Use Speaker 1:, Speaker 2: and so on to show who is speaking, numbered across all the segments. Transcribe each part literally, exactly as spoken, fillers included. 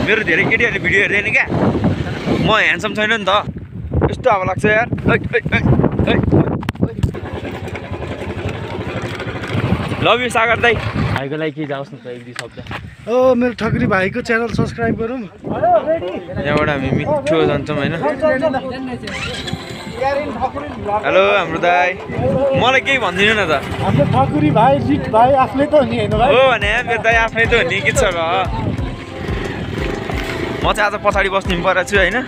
Speaker 1: मेरो धेरै केटीहरूले भिडियो हेर्दैन क्या म ह्यान्डसम छैन नि त यस्तो अब लाग्छ यार लभ यु सागर दाइ भाइको लागि के जाओस् न त एक दुई शब्द
Speaker 2: ओ मेरो ठक्री भाइको च्यानल सब्सक्राइब गरौँ
Speaker 1: यहाँबाट हामी मिठो जान्छौँ होइन हेलो हाम्रो दाइ मलाई केही भन्दिनु न त
Speaker 2: हाम्रो ठकुरी भाइ जित भाइ आफ्नै त हो नि हैन भाइ
Speaker 1: हो भने मेरो दाइ आफ्नै त हो नि के छ र म चाहिँ आज पछाडि बस्नु परेको छु होइन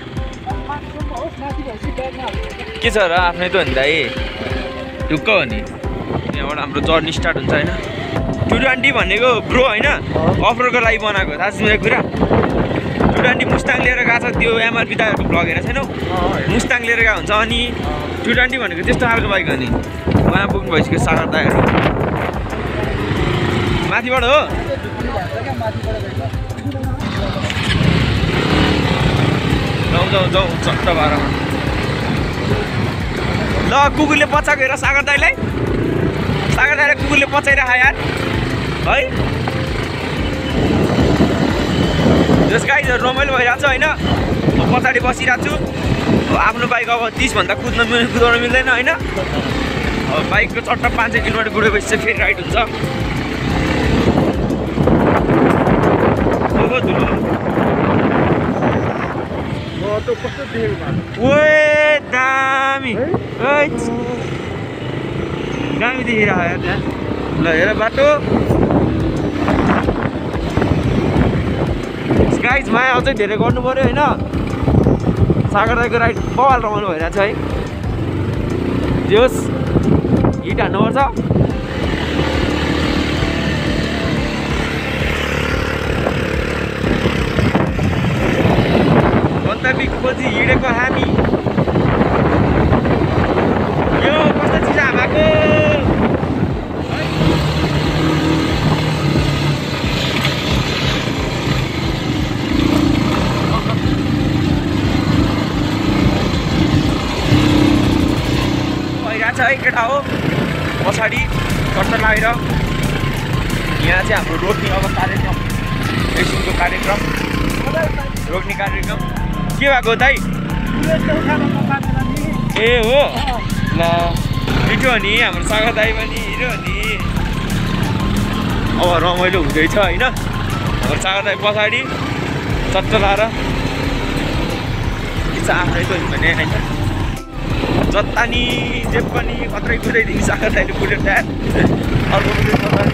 Speaker 1: के छ र आफ्नै त हो नि दाइ ढुक्क हो नि यहाँबाट हाम्रो जर्नी स्टार्ट हुन्छ होइन टु ट्वेन्टी भनेको ब्रो होइन अफरको लागि बनाएको थाहा छ मेरो कुरा टु ट्वेन्टी मुस्ताङ लिएर गएको छ त्यो एमआरपी दाइहरूको भ्लग हेरेको छैनौ मुस्ताङ लिएर गएको हुन्छ अनि टु ट्वेन्टी भनेको त्यस्तो खालको बाइक हो नि उहाँ पुग्नु भइसक्यो सागर दाइहरू माथिबाट हो जाउँ जाउँ जाउँ चट्ट भएर ल कुकुरले पचाएको हेर सागर दाइलाई सागर दाइलाई कुकुरले पचाइराख यार है जस गाइजहरू रमाइलो भइरहेको छ होइन म पछाडि बसिरहेको छु आफ्नो बाइक अब तिसभन्दा कुद्न कुदाउन मिल्दैन होइन अब बाइकको चट्ट पाँच सय किलोमिटर कुदेपछि चाहिँ फेरि राइड हुन्छ ओए दामी दामी देखिरहेको यार त्यहाँ ल हेर बाटो गाइज माया अझै धेरै गर्नु पऱ्यो होइन सागर दाइको राइड बवाल रमाउनु भइरहेको छ है जोस् हिट हान्नुपर्छ गन्तव्य खोजी हिँडेको हामी यो कस्तो चिज हामाको भइरहेको छ है केटा हो पछाडि कट्ट लागेर यहाँ चाहिँ हाम्रो रोक्ने अब कार्यक्रम एकछिनको कार्यक्रम रोक्ने कार्यक्रम के भएको दाइ ए हो ल मिठो हो नि हाम्रो सागर दाइ पनि हिरो हो नि अब रमाइलो हुँदैछ होइन हाम्रो सागर दाइ पछाडि चट्ट लाएर इच्छा आफ्नै त भने होइन जता नि जे पनि खत्रै कुदाइदिनु सागर दाइले बुलेट टायर अर्को पछाडि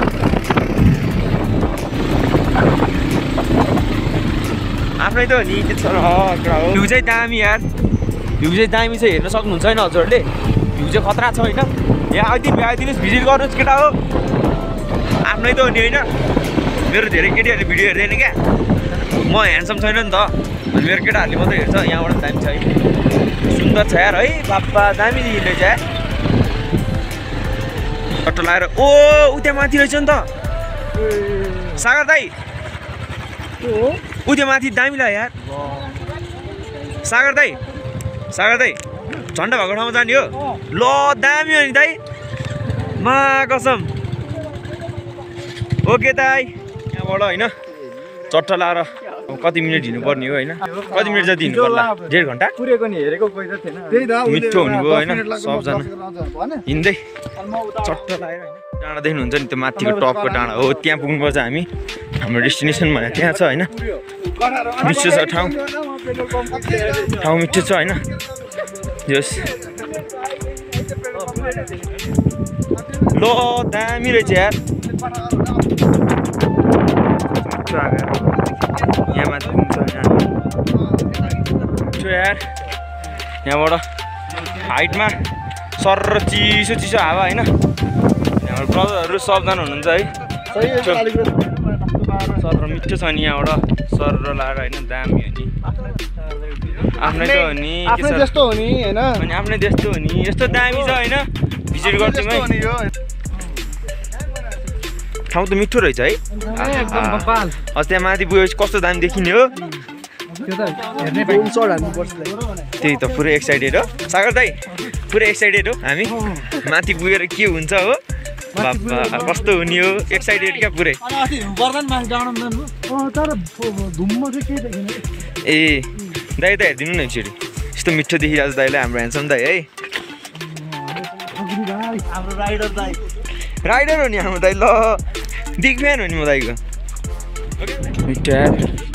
Speaker 1: आफ्नै त हो नि के छ र भ्यू चाहिँ दामी यार भ्यू चाहिँ दामी चाहिँ हेर्न सक्नुहुन्छ होइन हजुरहरूले भ्यू चाहिँ खतरा छ होइन यहाँ आइदिनु आइदिनुहोस् भिजिट गर्नुहोस् केटा हो आफ्नै त हो नि होइन मेरो धेरै केटीहरूले भिडियो हेर्दैन क्या म ह्यान्डसम छैन नि त मेरो केटाहरूले मात्रै हेर्छ यहाँबाट दामी छ है सुन्दर छ यार है बाप्पा दामी देखिँदै छ यार कट्टो लगाएर ओ उ त्यहाँ माथि रहेछ नि त सागर दाइ उ त्यो माथि दामी ल यार सागर दाइ सागर दाइ झन्डा भएको ठाउँमा जाने हो ल दामी हो नि दाइ मा कसम ओके दाइ यहाँबाट होइन चट्ट लाएर कति मिनट हिँड्नुपर्ने हो होइन कति मिनट जति हिँड्नु पर्ला डेढ घन्टा
Speaker 2: पुरेको नि हेरेको कोही त थिएन
Speaker 1: मिठो हुनुभयो होइन सबजना हिँड्दै चट्ट लगाएर होइन डाँडा देख्नुहुन्छ नि त्यो माथिको टपको डाँडा हो त्यहाँ पुग्नुपर्छ हामी हाम्रो डेस्टिनेसन भनेर त्यहाँ छ होइन मिठो छ ठाउँ ठाउँ मिठो छ होइन यस ल दामी रहेछ यार यहाँ माथि पुग्छ यहाँ यार यहाँबाट हाइटमा सर र चिसो चिसो हावा होइन यहाँबाट ब्रदरहरू सबजना हुनुहुन्छ है सर र मिठो छ नि यहाँबाट सर र लाएर होइन दामी हो नि आफ्नै त हो नि
Speaker 2: आफ्नै जस्तो हो नि हैन
Speaker 1: अनि आफ्नै जस्तो हो नि यस्तो दामी छ हैन भिजिट गर्छौँ है ठाउँ त मिठो रहेछ है अझ त्यहाँ माथि पुगेपछि कस्तो दामी देखिने हो त्यही त पुरै एक्साइटेड हो सागर दाइ पुरै एक्साइटेड हो हामी माथि पुगेर के हुन्छ हो बाबा कस्तो हुने हो एक्साइटेड क्या पुरै
Speaker 2: तर धुम्म चाहिँ केही देखेन
Speaker 1: ए दाइ त हेरिदिनु न एकचोटि यस्तो मिठो देखिरहेको छ दाइलाई हाम्रो ह्यान्डसम दाइ है
Speaker 2: हाम्रो राइडर दाइ
Speaker 1: राइडर हो नि हाम्रो दाइ ल बिग फ्यान हो नि म दाइको मिठो यार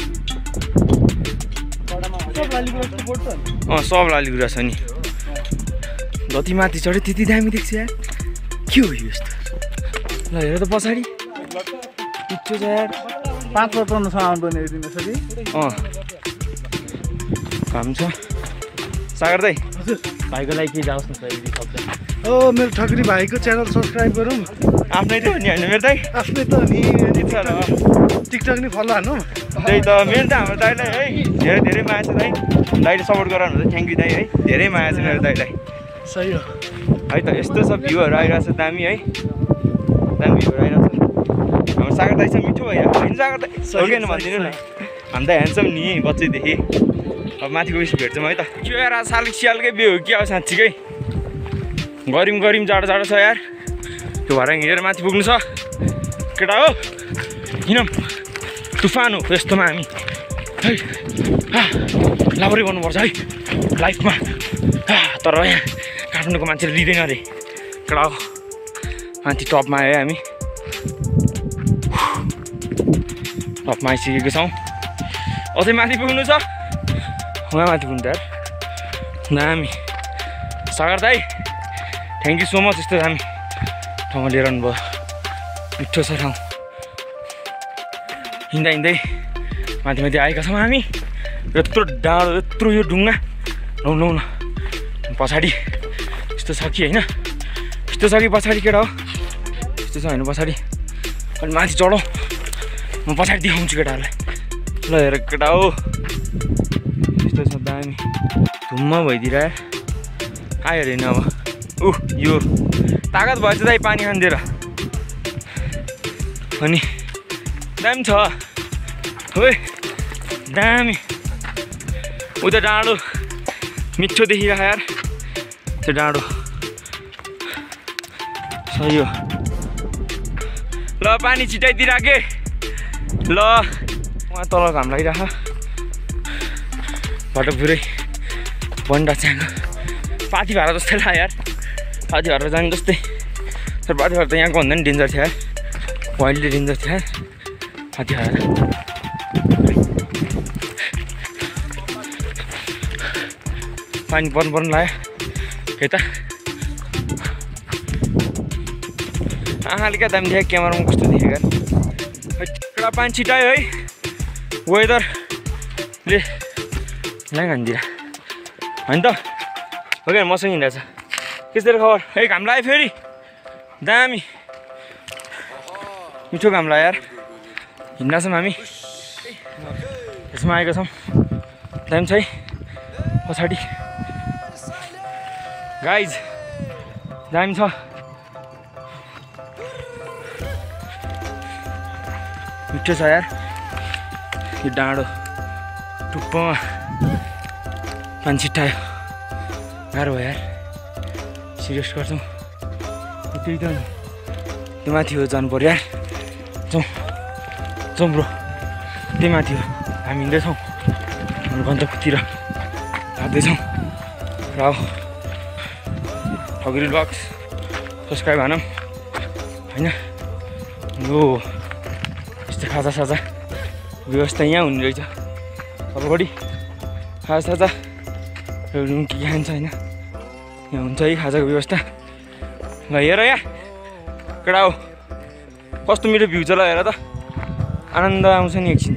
Speaker 1: अँ सब लालीगुराँस छ नि जति माथि चढ्यो त्यति दामी देख्छ यार के हो यो यस्तो ल हेर त पछाडि मिठो छ यार
Speaker 2: पाँच वर्षसम्म सामान बनाइदिनु छ कि
Speaker 1: अँ काम छ सागर दाइ
Speaker 2: हजुर
Speaker 1: भाइको लागि के जाओस् न सही शब्द
Speaker 2: ओ मेरो ठकुरी भाइको च्यानल सब्सक्राइब गरौँ
Speaker 1: आफ्नै त हो नि होइन मेरो दाइ
Speaker 2: आफ्नै त हो नि
Speaker 1: छ र
Speaker 2: टिकटक नि फलो हान्नु
Speaker 1: त्यही त मेरो त हाम्रो दाइलाई है धेरै धेरै माया छ दाइ दाइले सपोर्ट गराउनु हुन्छ थ्याङ्क यू दाइ है धेरै माया छ मेरो दाइलाई
Speaker 2: सही हो
Speaker 1: है त यस्तो सब भ्यूहरू आइरहेको छ दामी है दामी भ्यूहरू आइरहेको छ हाम्रो सागर दाइ चाहिँ मिठो भयो होइन सागर दाइ सकेन भनिदिनु न हामी त ह्यान्डसम नि बच्चैदेखि अब माथिको उयस भेट्छौँ है त के यार सालिक सियालकै बिहे हो कि अब साँच्चीकै गरौँ गरौँ जाडो जाडो छ यार त्यो भएर हिँडेर माथि पुग्नु छ केटा हो हिँडौँ तुफान हो यस्तोमा हामी है लाबरै गर्नुपर्छ है लाइफमा तर यहाँ काठमाडौँको मान्छेले लिँदैन अरे केटा हो माथि टपमा आयो हामी टपमा आइसकेको छौँ अझै माथि पुग्नु छ उहाँ माथि पुग्नु त यार दामी सागर दाइ थ्याङ्क यू सो मच यस्तो दामी ठाउँमा लिएर आउनुभयो मिठो छ ठाउँ हिँड्दा हिँड्दै माथि माथि आएका छौँ हामी यत्रो डाँडो यत्रो यो ढुङ्गा लौ लौ न पछाडि यस्तो छ कि होइन यस्तो छ कि पछाडि केटा हो यस्तो छ होइन पछाडि अनि माथि चढौँ म पछाडि देखाउँछु केटाहरूलाई ल हेर केटा हो यस्तो छ दामी धुम्म भइदिएर आयो अरे नि अब ऊ यो तागत भएछ दाइ पानी खानिदिएर अनि दामी छ हो दामी उता डाँडो मिठो देखिरहेको यार त्यो डाँडो सही हो ल पानी छिटाइदिइराखे ल उहाँ तल घाम लागिरह बाटो पुरै बन्डा च्याङ्गो पाथी भाडा जस्तै लाग्यो यार पाथी भाडा जाने जस्तै तर पाथी भाडा त यहाँको भन्दा नि डेन्जर थियो यार वाइल्डली डेन्जर थियो यार पाथी भाडा पानी पर्नु पर्नु लाग्यो यता आँखाले क्या दामी देखेँ क्यामेरामा कस्तो देखेको एउटा पानी छिटायो है वेदरले ल्याङ हानिदिएर होइन त हो क्या मसँग हिँडेको छ त्यस्तो खबर है घाम लाग्यो फेरि दामी मिठो घाम लाग्यो यार हिँड्दा छौँ हामी यसमा आएका छौँ दामी छ है पछाडि गाइज दामी छ मिठो छ यार यो डाँडो टुप्पोमा पानी छिट्टायो गाह्रो भयो यार सिरियस गर्छौँ त्यही त त्यो माथि हो जानु पर्यो यार जाउँ जाउँ ब्रो त्यही माथि हो हामी हिँड्दैछौँ हाम्रो गन्तव्यतिर लाग्दैछौँ र ठकुरी ब्लग्स सब्सक्राइब हानौँ होइन यो यस्तो खाजा साजा व्यवस्था यहाँ हुने रहेछ तलपट्टि खाजा साजा रुम के खान्छ होइन यहाँ हुन्छ है खाजाको व्यवस्था ल हेर यहाँ केटा हो कस्तो मिठो भ्यू छ ल हेर त आनन्द आउँछ नि एकछिन त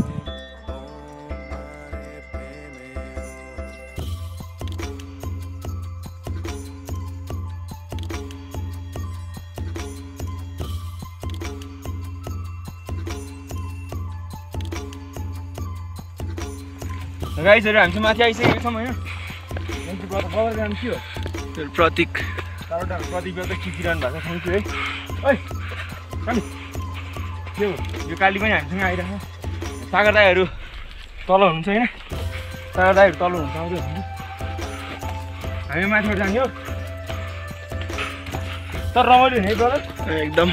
Speaker 1: गाइजहरू हामी चाहिँ माथि आइसकेको छौँ होइन नाम के हो प्रतीक प्रतीक त खिचिरहनु भएको छ थ्याङ्क यू है ओइ के हो यो काली पनि हामीसँग आइरहेको सागर दाईहरू तल हुनुहुन्छ होइन सागर दाईहरू तल हुन्छ आउँदै हुन्छ हामी माथिबाट जाने हो तर रमाइलो हुने ब्रदर
Speaker 2: एकदम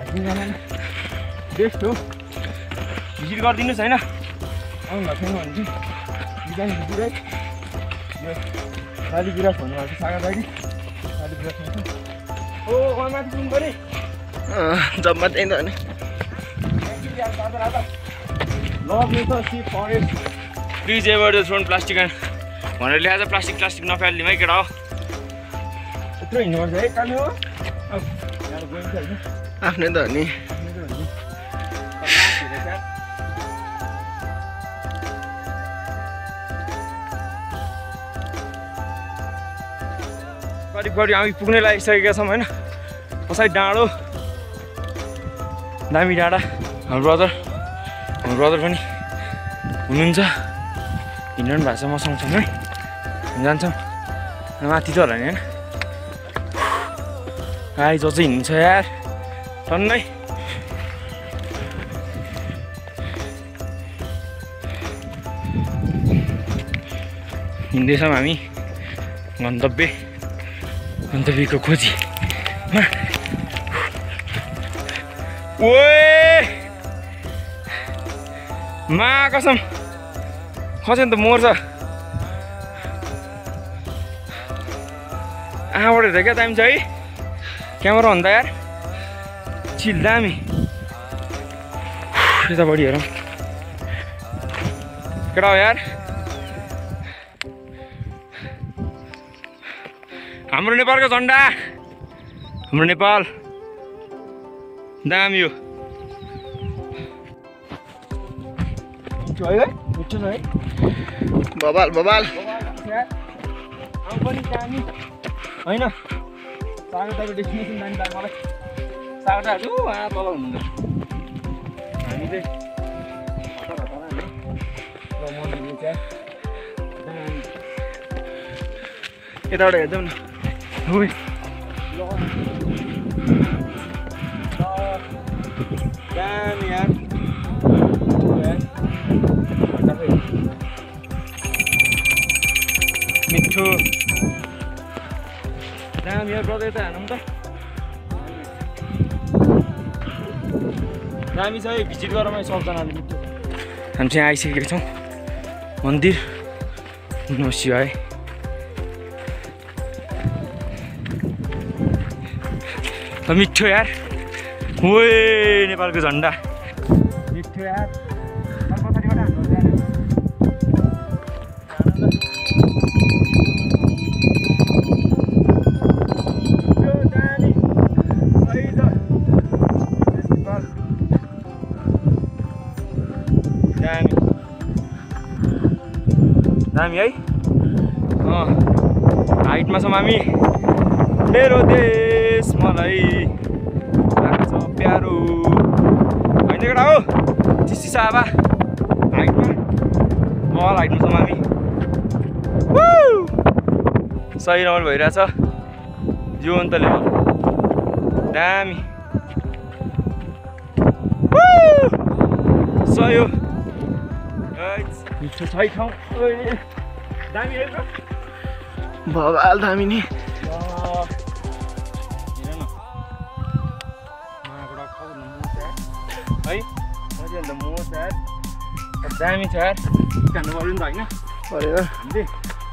Speaker 1: बेस्ट हो भिजिट गरिदिनुहोस् होइन आउनु भएको छैन भने चाहिँ बिहान भिजिट है यो लाली बिरास भन्नुभएको सागर दाइले लाली बिरास हुन्छ ओ माथि पुग्नु पऱ्यो
Speaker 2: जम्मा त्यही त नि
Speaker 1: love nature see forest please avoid the thrown plastic भनेर ल्याएर प्लास्टिक प्लास्टिक नफालिदिउँ है केटा हो यत्रो हिँड्नुपर्छ है कामी हो
Speaker 2: आफ्नै त हो नि
Speaker 1: करिब करिब हामी पुग्ने लागिसकेका छौँ होइन कसै डाँडो दामी डाँडा हाम्रो ब्रदर हाम्रो ब्रदर पनि हुनुहुन्छ हिँड्नु भएको छ म सँगसँगै जान्छौँ माथि त होला नि होइन गाई जो चाहिँ हिँड्छ यार टन्नै हिँड्दैछौँ हामी गन्तव्य गन्तव्यको खोजीमा ओए मा कसम खस्यो नि त मोर्छ आँखाबाट हेर्दा क्या दामी छ है क्यामेरा भन्दा यार चिल दामी यतापट्टि हेरौँ केटा हो यार हाम्रो नेपालको झन्डा हाम्रो नेपाल दामी हो है मिठो है
Speaker 2: बबाल बबाल
Speaker 1: पनि दामी होइन सागर दाइको डेस्टिनेसन दामी लाग्यो मलाई सागर दाइहरू उहाँ तल हुनुहुन्छ हामी चाहिँ हतार हतार हामी
Speaker 2: यताबाट हेर्दैौ न
Speaker 1: दामी यार मिठो दामी यार ब्रदर यता हेर्नु त दामी छ है भिजिट गरौँ है सबजनाले मिठो हामी चाहिँ आइसकेका छौँ मन्दिर नमः शिवाय मिठो यार ओए नेपालको झन्डा मिठो यार पछाडिबाट हाम्रो दामी है अँ हाइटमा छौँ हामी मेरो देश मलाई लाग्छ प्यारो होइन केटा हो चिसिसा आबा हाइटमा मल हाइटमा छौँ हामी सही रमाइलो भइरहेछ जीवन त लेभल दामी सही हो मिठो सही ठाउँ दामी है ब्रो
Speaker 2: बबाल दामी नि
Speaker 1: है अन्त म यार दामी छ यार खानु पऱ्यो नि त होइन
Speaker 2: पऱ्यो
Speaker 1: हामीले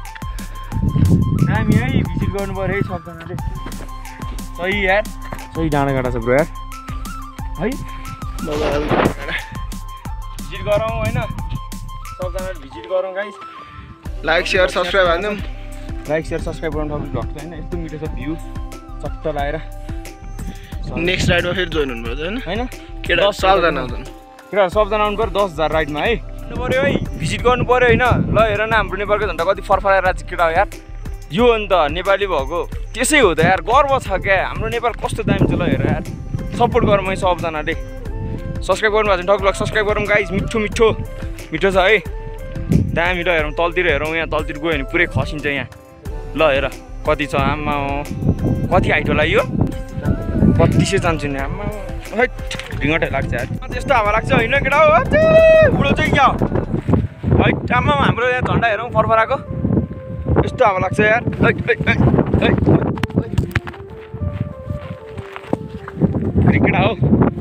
Speaker 1: दामी है भिजिट गर्नु पऱ्यो है सबजनाले सही यार सही डाँडा काँडा छ ब्रो यार है
Speaker 2: बबाल
Speaker 1: भिजिट गरौँ होइन सबजनाले भिजिट गरौँ गाइस
Speaker 2: लाइक सेयर सब्सक्राइब हान्दिउँ
Speaker 1: लाइक सेयर सब्सक्राइब गर्नु सक्नु भएको छ होइन यस्तो मिठो छ भ्यू चट्ट लगाएर
Speaker 2: नेक्स्ट राइडमा फेरि जोइन हुनुपर्छ होइन
Speaker 1: होइन
Speaker 2: केटा सबजना आउँछन्
Speaker 1: केटाहरू सबजना आउनु पऱ्यो दस हजार राइडमा है आउनु पऱ्यो है भिजिट गर्नु पऱ्यो होइन ल हेर न हाम्रो नेपालको झन्डा कति फरफराएर राज्य केटा हो यार यो अन्त नेपाली भएको त्यसै हो त यार गर्व छ क्या हाम्रो नेपाल कस्तो दामी छ ल हेर यार सपोर्ट गरौँ है सबजनाले सब्सक्राइब गर्नु भएको छ ठग सब्सक्राइब गरौँ गाइस मिठो मिठो मिठो छ है दामी ल हेरौँ तलतिर हेरौँ यहाँ तलतिर गयो भने पुरै खसिन्छ यहाँ ल हेर कति छ आमा कति हाइट होला यो बत्तिसै चान्छु नि आमा है ढिङ्गटै लाग्छ यार त्यस्तो हावा लाग्छ होइन केटा हो बुढो चाहिँ क्या है आमा हाम्रो यहाँ झन्डा हेरौँ फरफराको यस्तो हावा लाग्छ यार क्रिकेट हो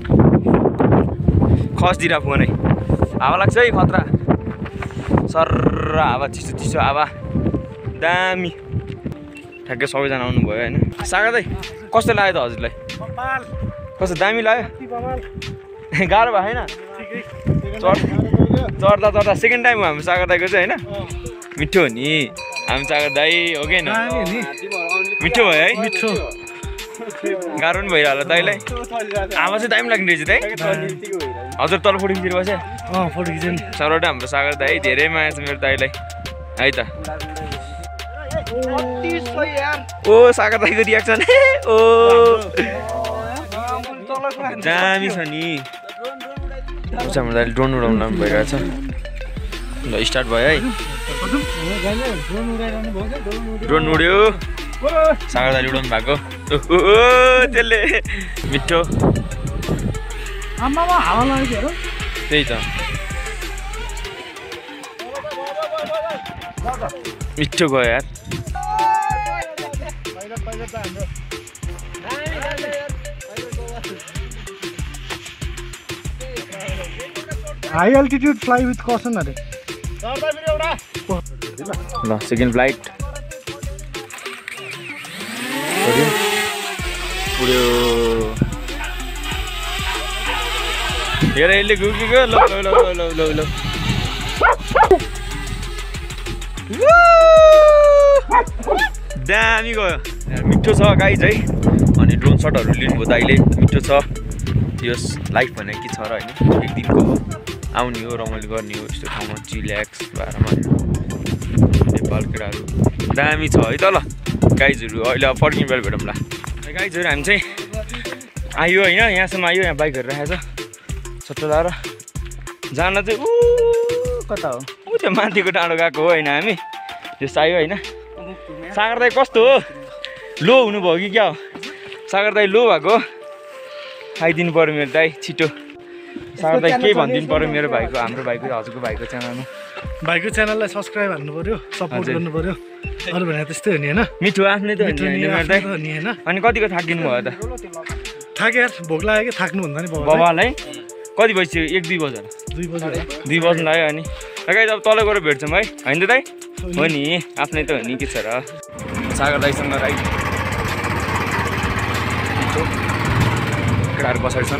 Speaker 1: खस्दिरा फोनै हावा लाग्छ है खतरा सर हावा चिसो चिसो हावा दामी ठ्याक्कै सबैजना आउनुभयो होइन सागर दाइ कस्तो लाग्यो त हजुरलाई कस्तो दामी लाग्यो गाह्रो भयो होइन चढ्दा चढ्दा सेकेन्ड टाइम हो हाम्रो सागर दाइको चाहिँ होइन मिठो हो नि हाम्रो सागर दाइ हो कि होइन मिठो भयो है
Speaker 3: मिठो
Speaker 1: गाह्रो पनि भइरह होला दाइलाई आमा चाहिँ दामी लाग्ने रहेछ दाइ हजुर तल फोटो खिचेर बस्यो
Speaker 3: अँ फोटो खिच्नु
Speaker 1: सरौट हाम्रो सागर दाइ धेरै माया छ मेरो दाइलाई है त ओ सागर दाइको रियाक्सन ओ दामी छ नि हाम्रो दाइले ड्रोन उडाउनु लानु भइरहेछ ल स्टार्ट भयो है ड्रोन उड्यो सागर दाइले उडाउनु भएको ओ त्यसले मिठो
Speaker 3: आमामा हावा लाग्यो
Speaker 1: त्यही त मिठो गयो यार
Speaker 3: हाई अल्टिट्युड फ्लाइ विथ कसन अरे
Speaker 1: ल सेकेन्ड फ्लाइट उड्यो हेर यसले गुगेको ल ल ल ल ल ल दामी गयो मिठो छ गाइज है अनि ड्रोन सटहरू लिनुभयो दाइले मिठो छ यस लाइफ भने के छ र होइन एक दिनको आउने हो रमाइलो गर्ने हो यस्तो ठाउँमा चिल्याक्स बाह्रमा नेपाल केटाहरू दामी छ है त ल गाइजहरू अहिले अब फर्किने बेला भेटौँ ल गाइजहरू हामी चाहिँ आयो होइन यहाँसम्म आयो यहाँ बाइकहरू राखेको छ सट्ट लाएर जान चाहिँ ऊ कता हो ऊ त्यो माथिको डाँडो गएको हो होइन हामी त्यस आयो होइन सागर दाइ कस्तो हो लो हुनुभयो कि क्या हो सागर दाइ लो भएको खाइदिनु पऱ्यो मेरो दाइ छिटो सागर दाइ केही भनिदिनु पऱ्यो मेरो भाइको हाम्रो भाइको हजुरको भाइको च्यानलमा
Speaker 3: भाइको च्यानललाई सब्सक्राइब हान्नु पर्यो सपोर्ट गर्नु पर्यो अरू भने त्यस्तै हो नि होइन
Speaker 1: मिठो आफ्नै त हो नि मेरो दाइ
Speaker 3: होइन
Speaker 1: अनि कतिको थाकिनु भयो त
Speaker 3: थाक्यो यार भोक लाग्यो कि थाक्नु भन्दा नि
Speaker 1: बाबालाई कति बजी एक दुई बजी
Speaker 3: दुई बजी
Speaker 1: दुई बज्नु लाग्यो अनि गाइज अब तल गएर भेट्छौँ है होइन त दाइ हो नि आफ्नै त हो नि के छ र सागर दाइसँग राइट केटाहरू पछाडि छन्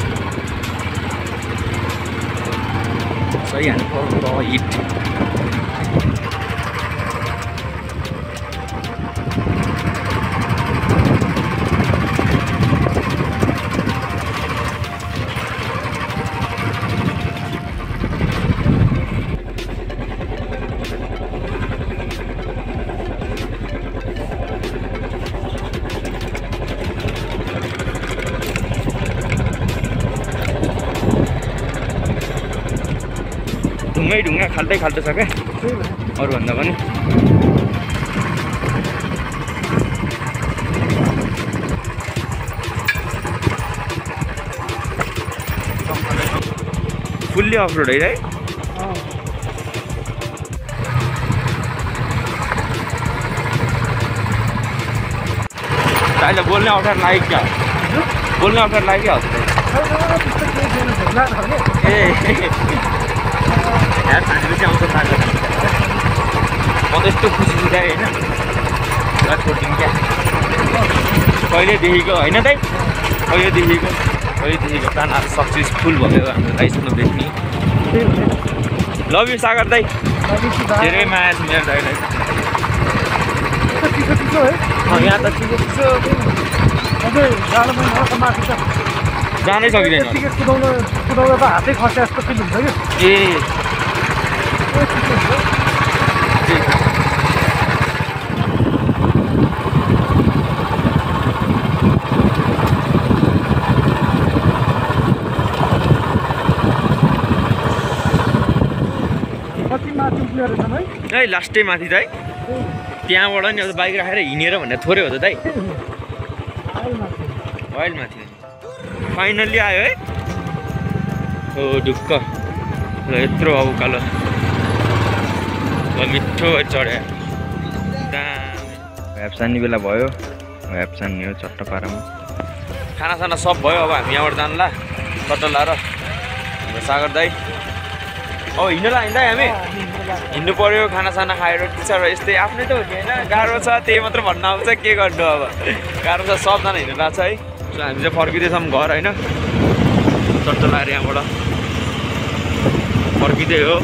Speaker 1: सही हान्नु पर्यो हिट ढुङ्गै ढुङ्गा खाल्दै खाल्दै छ क्या अरूभन्दा पनि फुल्ली अफ रोड है है अहिले बोल्ने अवसर लाग्यो क्या बोल्ने अवसर लाग्यो ए यार साथीले चाहिँ आउँछ साथी म त यस्तो खुसी छु दाइ होइन ल छोडिदिउँ क्या कहिलेदेखिको होइन दाइ कहिलेदेखिको कहिलेदेखिको प्लानहरू सक्सेसफुल भयो हाम्रो दाइसँग भेट्ने लभ यु सागर दाइ धेरै माया छ मेरो दाइलाई यहाँ त चिसो चिसो जानै सकिँदैन
Speaker 3: कुदाउँदा कुदाउँदा त हातै खस्या जस्तो फिल हुन्छ कि
Speaker 1: ए है लास्टै माथि दाइ त्यहाँबाट नि अब बाइक राखेर हिँडेर भन्दा थोरै हो त दाइ वाइल्ड माथि फाइनल्ली आयो है हो ढुक्क ल यत्रो अब उकालो मिठो चढ्यो दामी भ्याप सान्ने बेला भयो भ्याप सान्ने हो चट्ट पारामा खानासाना सब भयो। अब हामी यहाँबाट जान्ला कटल लाएर हाम्रो सागर दाई। अब हिँड्नुलाई हिँड्दा हामी हिँड्नु पऱ्यो, खानासाना खाएर टिचा र यस्तै आफ्नै त हो नि होइन, गाह्रो छ त्यही मात्र भन्न आउँछ, के गर्नु अब गाह्रो छ। सबजना हिँड्नु लाग्छ है। सो हामी चाहिँ फर्किँदैछौँ घर होइन, टट्टो लाएर यहाँबाट फर्किँदै हो।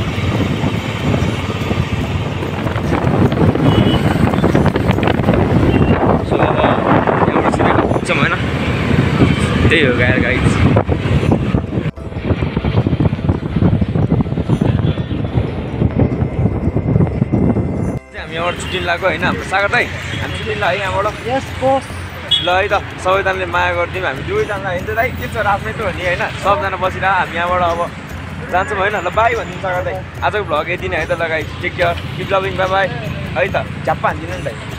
Speaker 1: सो अब यहाँबाट सिधै पुग्छौँ होइन, त्यही हो गाएर गाइड। हामी यहाँबाट छुट्टिनु लाग्यो होइन, हाम्रो सागर दाई हामी छुट्टिनु लाग्यो यहाँबाट।
Speaker 3: यस बोस।
Speaker 1: ल है त सबैजनाले माया गरिदिउँ, हामी दुवैजना हिँड्छ दाइ, के छ आफ्नै त हो नि होइन, सबजना बसिरह हामी यहाँबाट अब जान्छौँ होइन। ल बाई भनिदिनु सागर दाई, आजको भ्लग यति नै है त। ल guys take care, keep loving, bye bye है त। झ्याप्पा हानिदिनु नि दाइ।